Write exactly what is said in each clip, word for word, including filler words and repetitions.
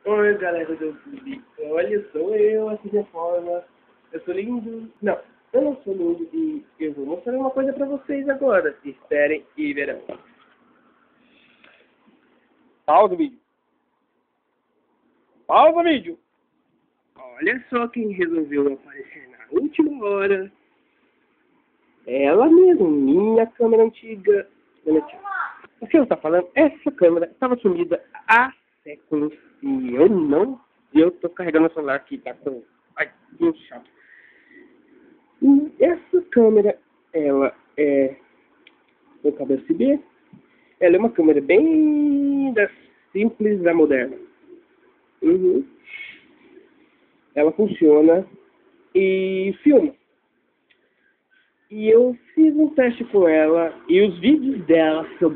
Oi, galera do YouTube. Olha, sou eu, assim de forma. Eu sou lindo. Não, eu não sou lindo e eu vou mostrar uma coisa pra vocês agora. Esperem e verão. Pausa o vídeo. Pausa o vídeo. Olha só quem resolveu aparecer na última hora. Ela mesmo, minha câmera antiga. O que eu tá falando? Essa câmera estava sumida há séculos e eu não. Eu tô carregando o celular aqui, tá com. Ai, que chato. E essa câmera, ela é com cabo U S B. Ela é uma câmera bem da simples da moderna. Uhum. Ela funciona e filma. E eu fiz um teste com ela e os vídeos dela são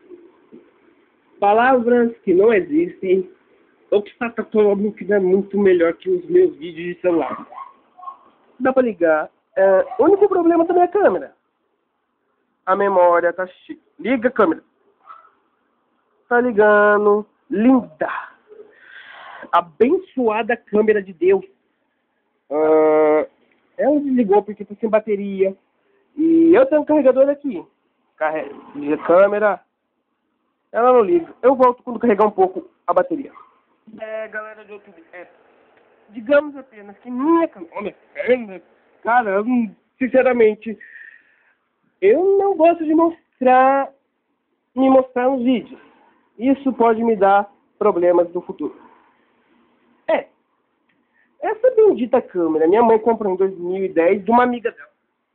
palavras que não existem, ou que está tatuando que é muito melhor que os meus vídeos de celular. Dá pra ligar. É, o único problema também é a câmera. A memória tá chique. Liga a câmera. Tá ligando. Linda. Abençoada câmera de Deus. Uh, ela desligou porque tá sem bateria. E eu tenho um carregador aqui. Carrega a câmera. Ela não liga. Eu volto quando carregar um pouco a bateria. É, galera do YouTube. É, digamos apenas que minha câmera. Cara, eu, sinceramente, eu não gosto de mostrar. Me mostrar nos vídeos. Isso pode me dar problemas no futuro. É. Essa bendita câmera, minha mãe comprou em dois mil e dez de uma amiga dela.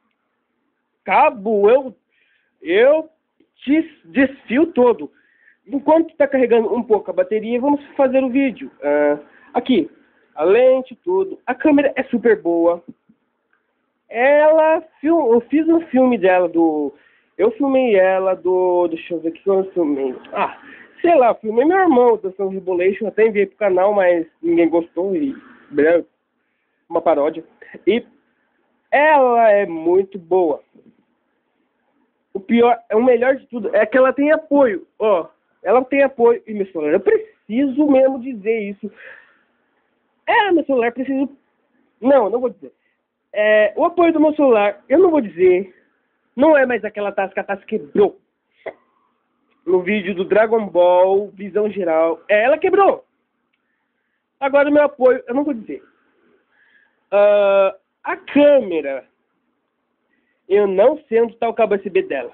Cabo, eu, eu te desfio todo. Enquanto está carregando um pouco a bateria, vamos fazer o vídeo. Uh, aqui, a lente, tudo. A câmera é super boa. Ela, eu fiz um filme dela do... Eu filmei ela do... Deixa eu ver o que eu filmei. Ah, sei lá, filmei meu irmão da Sun Rebolation. Até enviei pro canal, mas ninguém gostou. E uma paródia. E ela é muito boa. O pior, o melhor de tudo é que ela tem apoio. Ó, ela tem apoio. E meu celular, eu preciso mesmo dizer isso. É, meu celular preciso... Não, não vou dizer. É, o apoio do meu celular, eu não vou dizer. Não é mais aquela taça que a taça quebrou. No vídeo do Dragon Ball, visão geral. É, ela quebrou. Agora o meu apoio, eu não vou dizer. Uh, a câmera... Eu não sei onde está o cabo U S B dela.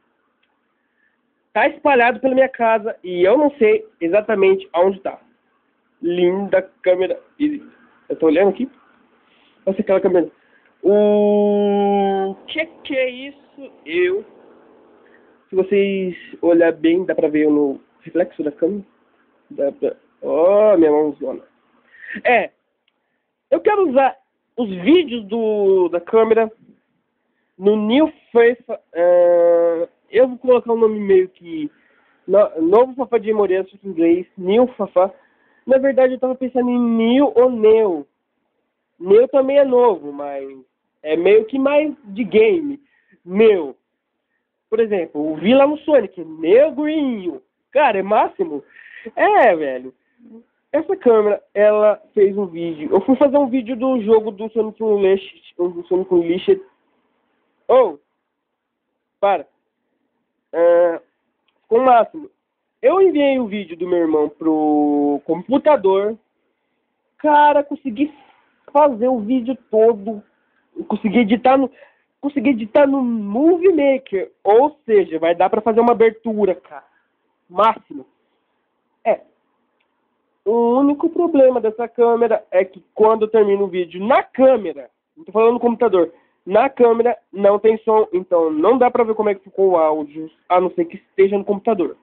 Tá espalhado pela minha casa e eu não sei exatamente aonde está. Linda câmera. Eu tô olhando aqui. Olha aquela câmera. O que que é isso? Eu. Se vocês olhar bem, dá pra ver eu no reflexo da câmera. Dá pra... Oh, minha mãozona. É. Eu quero usar os vídeos do, da câmera no New Face, uh, eu vou colocar um nome meio que no, Novo Fafá de Moreira, em inglês, New Fafá. Na verdade eu tava pensando em New ou Neo. Neo também é novo, mas é meio que mais de game. Neo. Por exemplo, o vi lá no Sonic, Negrinho. Cara, é máximo. É, velho. Essa câmera, ela fez um vídeo. Eu fui fazer um vídeo do jogo do Sonic Unleashed, do Sonic Unleashed. Oh, para. Uh, com o máximo. Eu enviei o vídeo do meu irmão pro computador. Cara, consegui fazer o vídeo todo. Consegui editar no, consegui editar no Movie Maker. Ou seja, vai dar pra fazer uma abertura, cara. Máximo. É. O único problema dessa câmera é que quando eu termino o vídeo na câmera, não tô falando no computador, na câmera não tem som, então não dá pra ver como é que ficou o áudio, a não ser que esteja no computador.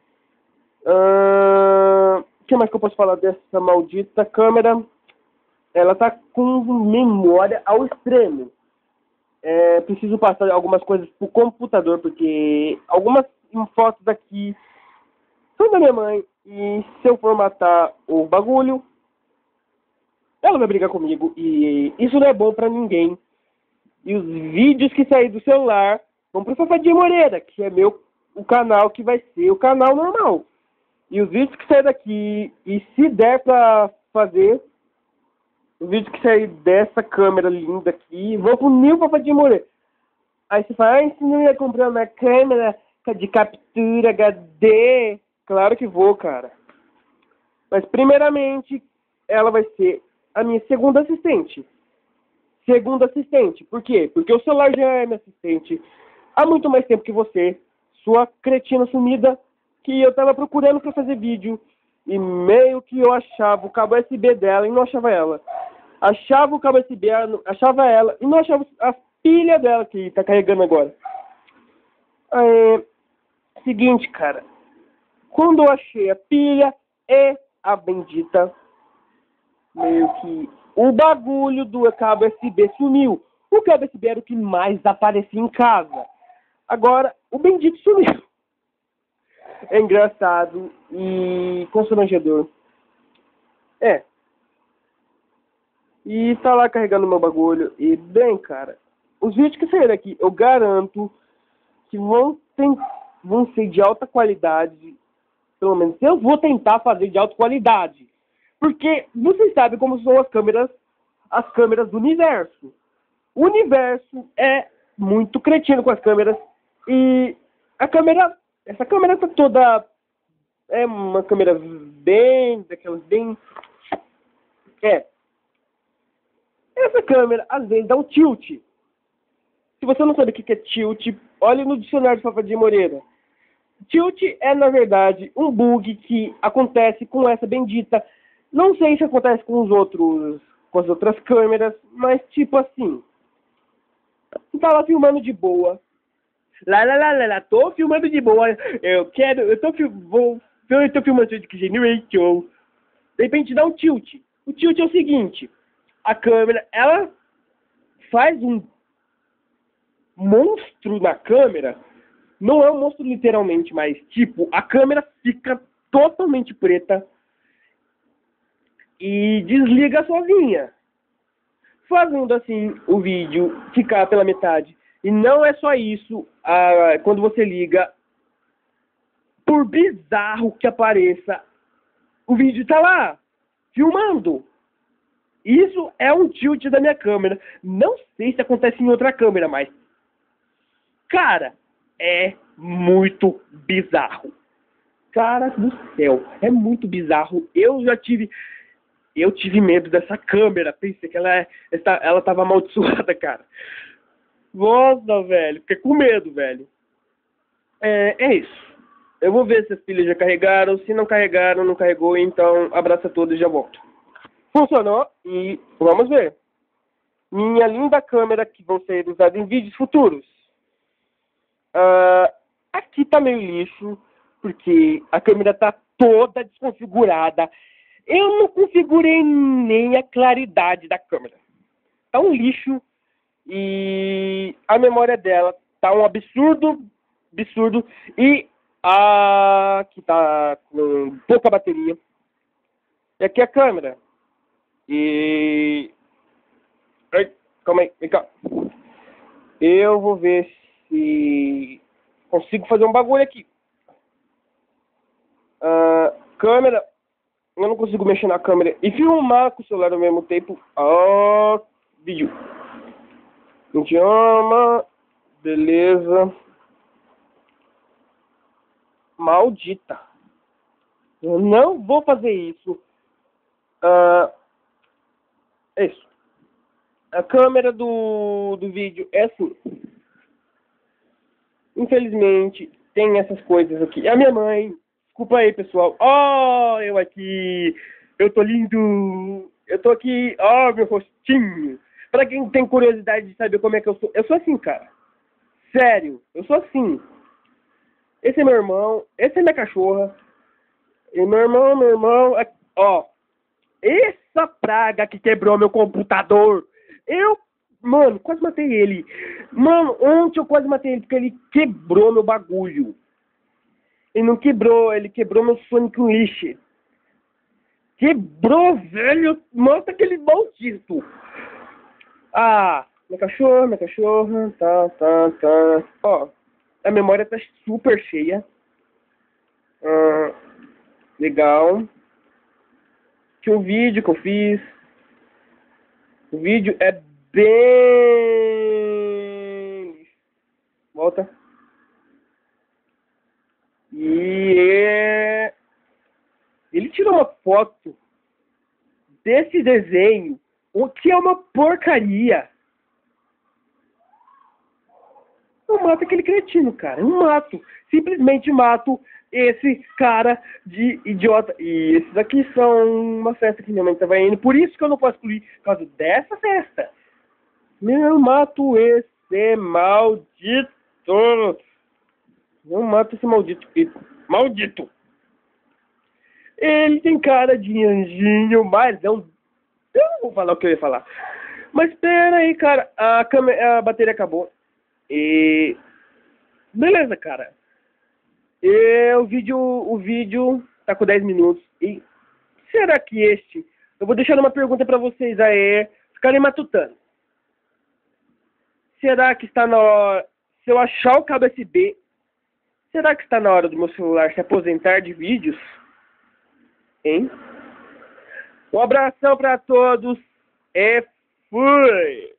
O uh, que mais que eu posso falar dessa maldita câmera? Ela tá com memória ao extremo. É, preciso passar algumas coisas pro computador, porque algumas fotos aqui são da minha mãe, e se eu formatar o bagulho, ela vai brigar comigo, e isso não é bom pra ninguém. E os vídeos que saem do celular vão pro Fafá de Moreira, que é meu, o canal que vai ser o canal normal. E os vídeos que saem daqui, e se der pra fazer, os vídeos que saem dessa câmera linda aqui, vão pro Nil Papadinho Moreira. Aí você fala, ah, você não ia comprar uma câmera de captura H D? Claro que vou, cara. Mas primeiramente, ela vai ser a minha segunda assistente. Segunda assistente. Por quê? Porque o celular já é minha assistente há muito mais tempo que você, sua cretina sumida, que eu tava procurando pra fazer vídeo e meio que eu achava o cabo U S B dela e não achava ela. Achava o cabo U S B, achava ela e não achava a pilha dela que tá carregando agora. É, seguinte, cara. Quando eu achei a pilha e a bendita, meio que o bagulho do cabo U S B sumiu. O cabo U S B era o que mais aparecia em casa. Agora, o bendito sumiu. É engraçado e constrangedor. É. E tá lá carregando meu bagulho. E, bem, cara, os vídeos que saíram aqui, eu garanto que vão, ter, vão ser de alta qualidade. Pelo menos eu vou tentar fazer de alta qualidade. Porque vocês sabem como são as câmeras, as câmeras do universo. O universo é muito cretino com as câmeras. E a câmera, essa câmera tá toda, é uma câmera bem, daquelas bem, é. Essa câmera, às vezes, dá um tilt. Se você não sabe o que é tilt, olhe no dicionário de Papadinho Moreira. Tilt é, na verdade, um bug que acontece com essa bendita. Não sei se acontece com os outros, com as outras câmeras, mas tipo assim. Você tá lá filmando de boa. Lá, lá, lá, lá, lá, tô filmando de boa. Eu quero, eu tô, vou, eu tô filmando de Generation. De repente dá um tilt. O tilt é o seguinte. A câmera, ela faz um monstro na câmera. Não é um monstro literalmente, mas tipo, a câmera fica totalmente preta e desliga sozinha, fazendo assim o vídeo ficar pela metade. E não é só isso, ah, quando você liga, por bizarro que apareça, o vídeo tá lá, filmando. Isso é um tilt da minha câmera. Não sei se acontece em outra câmera, mas, cara, é muito bizarro. Cara do céu, é muito bizarro. Eu já tive... Eu tive medo dessa câmera. Pensei que ela, é, ela tava amaldiçoada, cara. Nossa, velho. Fiquei com medo, velho. É, é isso. Eu vou ver se as pilhas já carregaram. Se não carregaram, não carregou. Então, abraço a todos e já volto. Funcionou. E vamos ver. Minha linda câmera que vão ser usadas em vídeos futuros. Uh, aqui tá meio lixo. Porque a câmera tá toda desconfigurada. Eu não configurei nem a claridade da câmera. Tá um lixo. E a memória dela tá um absurdo. Absurdo. E a que tá com pouca bateria. E aqui a câmera. E... Ai, calma aí, vem cá. Eu vou ver se consigo fazer um bagulho aqui. Uh, câmera... Eu não consigo mexer na câmera e filmar com o celular ao mesmo tempo. Ó, oh, vídeo. Idioma. Beleza. Maldita. Eu não vou fazer isso. Uh, é isso. A câmera do, do vídeo é assim. Infelizmente, tem essas coisas aqui. A minha mãe... Desculpa aí, pessoal. Ó, oh, eu aqui. Eu tô lindo. Eu tô aqui. Ó, oh, meu rostinho. Pra quem tem curiosidade de saber como é que eu sou. Eu sou assim, cara. Sério. Eu sou assim. Esse é meu irmão. Esse é minha cachorra. E meu irmão, meu irmão. Ó. Essa praga que quebrou meu computador. Eu, mano, quase matei ele. Mano, ontem eu quase matei ele porque ele quebrou meu bagulho. Ele não quebrou, ele quebrou meu Sonic Unleashed. Quebrou, velho. Mostra aquele maldito. Ah, minha cachorra, minha cachorra. Tá, tá, tá. Ó, a memória tá super cheia. Ah, Legal. Que o vídeo que eu fiz. O vídeo é bem... Volta. E é... ele tirou uma foto desse desenho, o que é uma porcaria. Eu mato aquele cretino, cara. Eu mato. Simplesmente mato esse cara de idiota. E esses aqui são uma festa que minha mãe tava indo. Por isso que eu não posso excluir por causa dessa festa. Eu mato esse maldito. Eu mato esse maldito. Maldito. Ele tem cara de anjinho, mas não... Eu não vou falar o que eu ia falar. Mas pera aí, cara. A, câmera, a bateria acabou. E... beleza, cara. E o vídeo, o vídeo tá com dez minutos. E será que este... eu vou deixar uma pergunta pra vocês aí. Ficarem matutando. Será que está na hora... se eu achar o cabo U S B... será que está na hora do meu celular se aposentar de vídeos? Hein? Um abração pra todos. E fui!